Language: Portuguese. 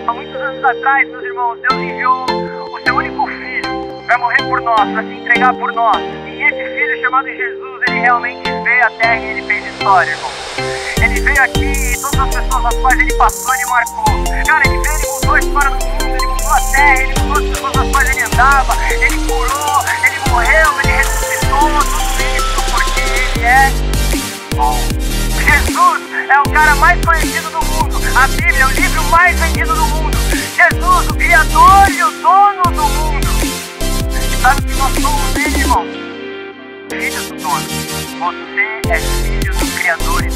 Há muitos anos atrás, meus irmãos, Deus enviou o seu único filho para morrer por nós, para se entregar por nós. E esse filho chamado Jesus, ele realmente veio à terra e ele fez história, irmão. Ele veio aqui e todas as pessoas às quais ele passou, ele marcou. Cara, ele veio, ele mudou a história do mundo, ele mudou a terra, ele mudou as pessoas às quais ele andava, ele curou, ele morreu, ele ressuscitou, tudo isso porque ele é bom. Jesus é o cara mais conhecido do mundo. A Bíblia é o livro mais vendido do mundo. Jesus, o Criador e o dono do mundo. E sabe que nós somos dele, irmão? Filhos do dono. Você é filho do Criador.